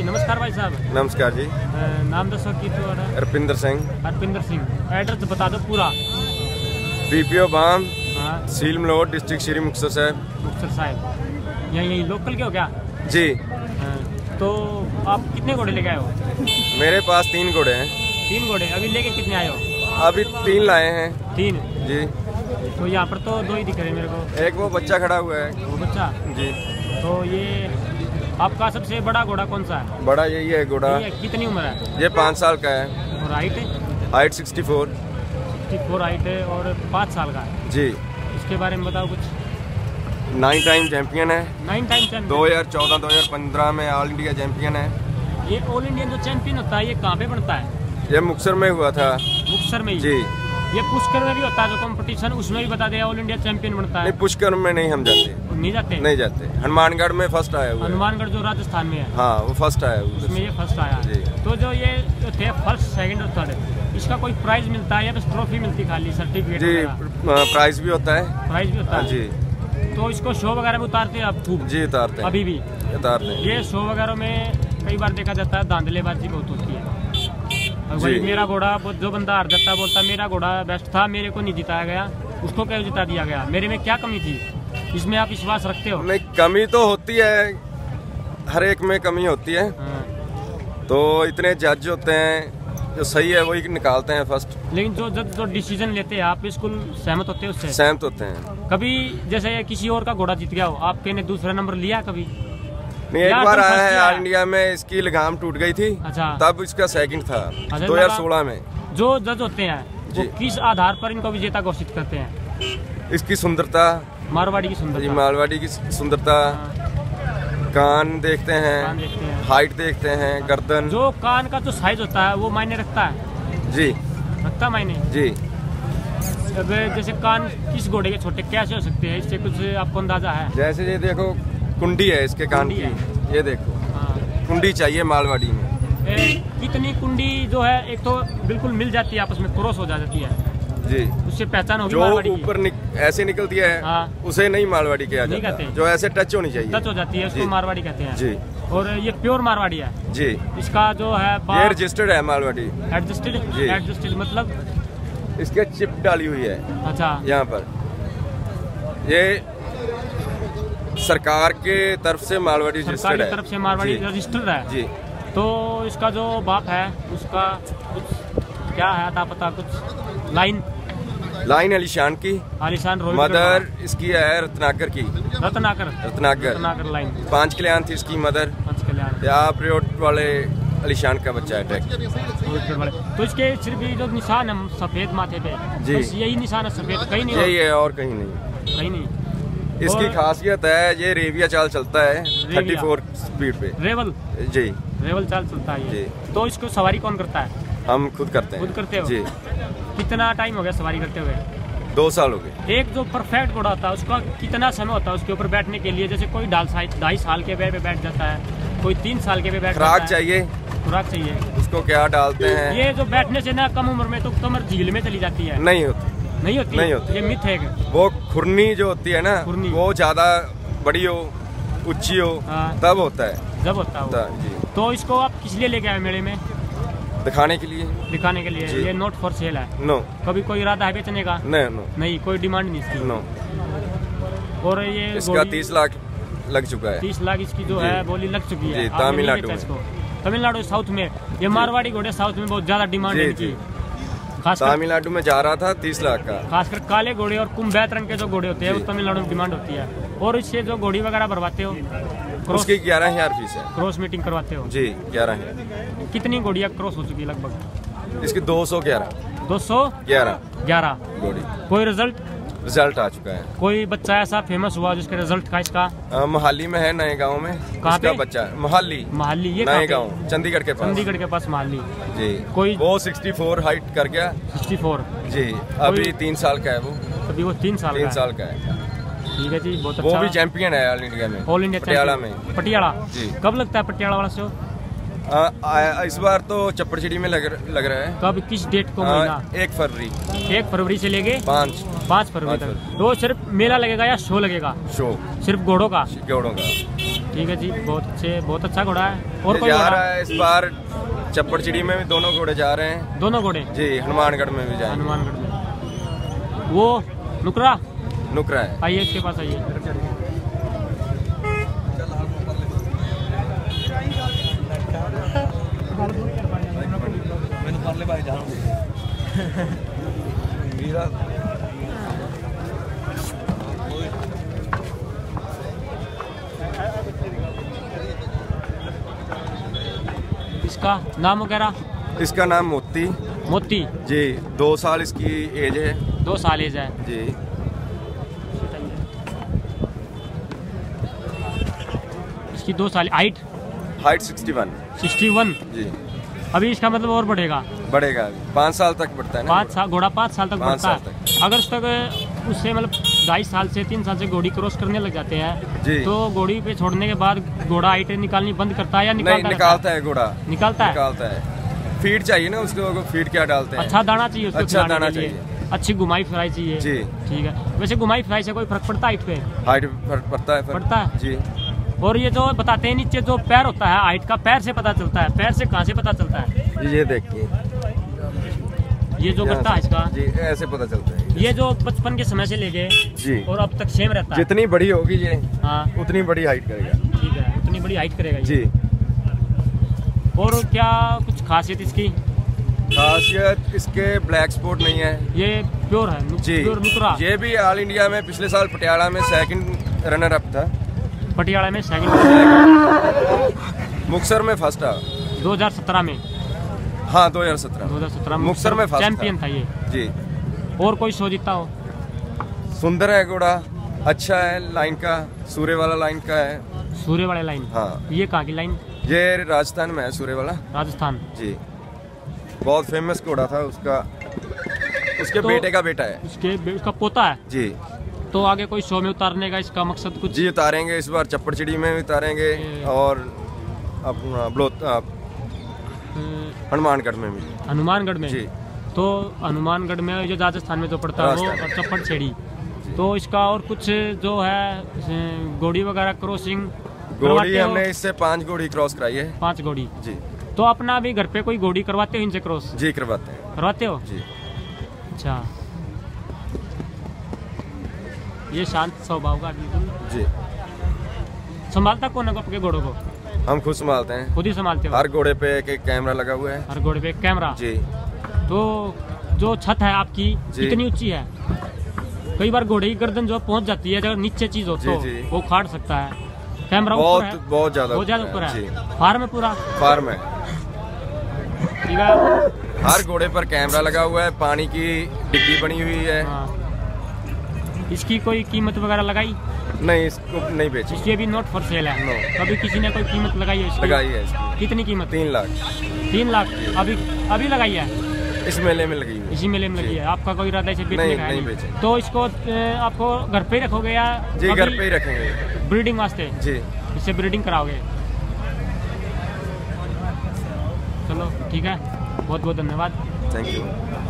नमस्कार भाई साहब। नमस्कार जी। नाम दसो की तो रपिंदर सिंह। रपिंदर सिंह। एड्रेस बता दो पूरा। बीपीओ बाम, हाँ, सील मलोट, डिस्ट्रिक्ट श्री मुक्तसर साहब। मुक्तसर साहब यही लोकल के हो क्या? जी। तो आप कितने घोड़े लेके आए हो? मेरे पास 3 घोड़े हैं। 3 घोड़े। अभी लेके कितने आए हो? अभी 3 लाए हैं। 3 जी। तो यहाँ पर तो 2 ही दिख रहे हैं मेरे को। एक वो बच्चा खड़ा हुआ है। वो बच्चा जी। तो ये आपका सबसे बड़ा घोड़ा कौन सा है? बड़ा यही है घोड़ा। कितनी उम्र है? ये 5 साल का है। और हाइट? हाइट 64 हाइट है और 5 साल का है। जी। इसके बारे में बताओ कुछ। 9 टाइम चैंपियन है। 9 टाइम चैंपियन। 2014 2015 में ऑल इंडिया चैंपियन है। ये ऑल इंडिया जो चैंपियन होता है ये कहाँ पे बनता है? ये मुक्तसर में हुआ था। मुक्तसर में ही? जी। ये पुष्कर में भी होता है जो कंपटीशन, उसमें भी बता दिया ऑल इंडिया चैंपियन बनता है? नहीं, पुष्कर में नहीं हम जाते। नहीं जाते? नहीं जाते। हनुमानगढ़ में फर्स्ट आया हुआ है। हनुमानगढ़ जो राजस्थान में है। हाँ, वो फर्स्ट आया उसमें ये फर्स्ट आया। जी। तो जो ये जो थे फर्स्ट सेकंड और थर्ड, इसका कोई प्राइज मिलता है या बस ट्रॉफी मिलती है खाली, सर्टिफिकेट? जी, प्राइज भी होता है। प्राइज भी होता है जी। तो इसको शो वगैरह में उतारते हैं आप खूब? जी, उतारते हैं। अभी भी उतारते हैं। ये शो वगैरह में कई बार देखा जाता है धांधलेबाजी बहुत होती है। भाई मेरा घोड़ा, जो बंदा हार जाता है बोलता मेरा घोड़ा बेस्ट था, मेरे को नहीं जिताया गया, उसको क्यों जिता दिया गया, मेरे में क्या कमी थी? इसमें आप विश्वास रखते हो? नहीं, कमी तो होती है, हर एक में कमी होती है। तो इतने जज होते हैं, जो सही है वही निकालते हैं फर्स्ट। लेकिन जो जज जो डिसीजन लेते हैं आप बिल्कुल सहमत होते हैं उससे? सहमत होते हैं। कभी जैसे किसी और का घोड़ा जीत गया हो, आपके ने दूसरा नंबर लिया कभी? नहीं, एक बार आया है ऑल इंडिया में, इसकी लगाम टूट गई थी। अच्छा। तब इसका सेकंड था 2016 में। जो जज होते हैं वो किस आधार पर इनको विजेता घोषित करते हैं? इसकी सुंदरता, मारवाड़ी की सुंदरता। मारवाड़ी की सुंदरता, कान देखते हैं, हाइट देखते हैं, गर्दन। जो कान का जो साइज होता है वो मायने रखता है? जी, रखता मायने। जी। अब जैसे कान किस घोड़े के छोटे कैसे हो सकते हैं, इससे कुछ आपको अंदाजा है? जैसे ये देखो, कुंडी है इसके कान की, ये देखो। कुंडी चाहिए मालवाड़ी में। कितनी कुंडी जो है, एक तो बिल्कुल मिल जाती है, आपस में क्रॉस हो जाती है जी, उससे पहचान होगी जो मारवाड़ी ऊपर ऐसे निकलती है। हाँ। उसे नहीं मारवाड़ी कहा जाता, जो ऐसे टच होनी चाहिए, टच हो जाती है, उसको मारवाड़ी कहते हैं। जी। और ये प्योर मारवाड़ी है जी। इसका जो है ये रजिस्टर्ड है मारवाड़ी। एडजस्टेड? एडजस्टेड मतलब इसके चिप डाली हुई है। अच्छा। यहाँ पर ये सरकार के तरफ से मारवाड़ी रजिस्टर्ड है। तरफ से मारवाड़ी रजिस्टर्ड है जी। तो इसका जो बाप है उसका कुछ क्या है अता पता? कुछ लाइन आलिशान की। आलिशान। मदर इसकी है रत्नाकर की। रत्नाकर लाइन। 5 कल्याण थी इसकी मदर। 5 कल्याण। प्रियोट वाले आलिशान का बच्चा है। तो इसके सिर्फ ये जो निशान है सफेद माथे पे, बस यही निशान है सफेद, कहीं नहीं? यही है और कहीं नहीं। कहीं नहीं। इसकी खासियत है ये रेविया चाल चलता है 34 स्पीड पे। रेवल? जी, रेवल चाल चलता है ये। तो इसको सवारी कौन करता है? हम खुद करते हैं। खुद करते हो? जी। कितना टाइम हो गया सवारी करते हुए? 2 साल हो गए। एक जो परफेक्ट घोड़ा होता है उसका कितना समय होता है उसके ऊपर बैठने के लिए? जैसे कोई 2.5 साल के पे बैठ जाता है, कोई 3 साल के पे बैठ जाता है। खुराक चाहिए। खुराक चाहिए। उसको क्या डालते हैं? ये जो बैठने से ना कम उम्र में तो कमर झील में चली जाती है? नहीं होती। नहीं होती? ये मिथ है। वो खुरनी जो होती है ना, वो ज्यादा बड़ी हो, ऊंची हो, तब होता है। जब होता है जी। तो इसको आप किस लिए लेके आए मेले में? दिखाने के लिए। दिखाने के लिए। ये नॉट फॉर सेल है? नो। कभी कोई इरादा है बेचने का? नहीं, कोई डिमांड नहीं इसकी? नो। और ये इसका 30 लाख लग चुका है। 30 लाख इसकी जो है बोली लग चुकी है तमिलनाडु में। तमिलनाडु साउथ में। ये मारवाड़ी घोड़े साउथ में बहुत ज्यादा डिमांड है इनकी। तमिलनाडु में जा रहा था 30 लाख का। खासकर काले घोड़े और कुंभैत रंग के जो घोड़े होते हैं वो तमिलनाडु में डिमांड होती है। और इससे जो घोड़ी वगैरह भरवाते हो? उसकी 11,000 फीस है। क्रॉस मीटिंग करवाते हो? जी, 11,000। कितनी घोड़ियाँ क्रॉस हो चुकी है लगभग? इसकी 211। 211 घोड़ी। कोई रिजल्ट आ चुका है? कोई बच्चा ऐसा फेमस हुआ जिसके रिजल्ट का इसका? मोहाली में है, नए गांव में। कहाँ पे? बच्चा मोहाली। ये नए गांव, चंडीगढ़ के पास। मोहाली जी। कोई वो 64 हाइट कर गया। 64 जी। अभी 3 साल का है वो। अभी वो 3 साल का है। ठीक है जी, बहुत अच्छा। वो भी चैंपियन है ऑल इंडिया में। ऑल इंडिया पटियाला में। पटियाला जी। कब लगता है पटियाला वाला शो? इस बार तो चप्पड़चिड़ी में लग रहा है। कब, किस डेट को? महीना? 1 फरवरी। 1 फरवरी से लेके 5 फरवरी तक। तो सिर्फ मेला लगेगा या शो लगेगा? शो। सिर्फ घोड़ों का? घोड़ों का। ठीक है जी, बहुत अच्छा घोड़ा है। और कोई जा घोड़ा? रहा है इस बार चप्पड़चिड़ी में भी दोनों घोड़े जा रहे हैं। दोनों घोड़े जी, हनुमानगढ़ में भी जाएंगे। हनुमानगढ़ में। वो नुकरा है, आइए इसके पास आइए। इसका नाम वगैरह? इसका नाम मोती जी, 2 साल इसकी एज है। 2 साल एज है जी। इसकी 2 साल हाइट 61 जी। अभी इसका मतलब और बढ़ेगा 5 साल तक बढ़ता है ना। 5 साल घोड़ा 5 साल तक 5 बढ़ता साल है। अगर उस तक उससे मतलब 2.5 साल से 3 साल से घोड़ी क्रॉस करने लग जाते हैं जी, तो घोड़ी पे छोड़ने के बाद घोड़ा हाइट निकालनी बंद करता है या नहीं निकालता है घोड़ा, निकालता है। फीड चाहिए ना उसको, फीड क्या डालते हैं? अच्छा दाना चाहिए उसको, अच्छा दाना चाहिए, अच्छी घुमाई फ्राई चाहिए जी। ठीक है। वैसे घुमाई फ्राई से कोई फर्क पड़ता है हाइट पे? हाइट पड़ता है जी। और ये जो बताते हैं नीचे जो पैर होता है हाइट का, पैर से पता चलता है। पैर से कहाँ से पता चलता है? ये देखिए, ये जो करता है इसका जी, ऐसे पता चलता है। ये जो बचपन के समय से लेके जी और अब तक सेम रहता है। जितनी बड़ी होगी ये, हाँ, उतनी बड़ी हाइट करेगा। ठीक है, उतनी बड़ी हाइट करेगा जी। और क्या कुछ खासियत इसकी? खासियत इसके ब्लैक स्पॉट नहीं है, ये प्योर है जी। प्योर नुकरा। ये भी ऑल इंडिया में पिछले साल पटियाला में 2nd रनर अप था। पटियाला में 2nd, मुक्तसर में फर्स्ट था 2017 में। हाँ, 2017 में मुक्तसर में फर्स्ट चैंपियन था ये जी। और कोई शो जीता हो? सुंदर है घोड़ा, अच्छा है, लाइन का सूर्य वाला लाइन का है। सूर्य वाले लाइन? हाँ। ये कहाँ की लाइन? ये राजस्थान में है, सूर्य वाला राजस्थान जी। बहुत फेमस घोड़ा था उसका, उसके बेटे का बेटा है। उसका पोता है जी। तो आगे कोई शो में उतारने का इसका मकसद कुछ? जी, उतारेंगे इस बार चप्पड़चिड़ी में भी उतारेंगे और अपना हनुमानगढ़ में भी। हनुमानगढ़ में जी। तो हनुमानगढ़ में जो राजस्थान में जो पड़ता है वो और चप्पड़चिड़ी, तो इसका और कुछ जो है घोड़ी वगैरह क्रॉसिंग? घोड़ी हमने इससे 5 घोड़ी क्रॉस कराई है। 5 घोड़ी जी। तो अपना भी घर पे कोई घोड़ी करवाते हो इनसे क्रॉस? जी, करवाते हो जी। अच्छा, ये शांत स्वभाव का बिल्कुल जी। संभालता कौन है आपके घोड़ों को? हम खुद संभालते हैं। खुद ही संभालते हो? हर घोड़े पे एक कैमरा लगा हुआ है। हर घोड़े पे एक कैमरा जी। तो जो छत है आपकी इतनी ऊंची है, कई बार घोड़े की गर्दन जो पहुंच जाती है, अगर नीचे चीज हो तो वो खाड़ सकता है। कैमरा ऊपर है? बहुत ज्यादा ऊपर है। फार्म है पूरा? फार्म है, ठीक है। हर घोड़े पर कैमरा लगा हुआ है, पानी की डिग्गी बनी हुई है। इसकी कोई कीमत वगैरह लगाई? नहीं, इसको नहीं बेची। इसकी अभी नॉट फॉर सेल है। कभी किसी ने कोई कीमत लगाई है इसकी? लगाई है इसकी। कितनी कीमत? 3 लाख। 3 लाख अभी लगाई है? इस मेले में लगी है। इसी मेले में लगी है। आपका कोई इरादा इसे बेचने का? नहीं बेचे। तो इसको आपको घर पे ही रखोगे या? जी, घर पे ही रखेंगे। ब्रीडिंग वास्ते? जी। इससे ब्रीडिंग कराओगे? चलो ठीक है, बहुत बहुत धन्यवाद। Thank you.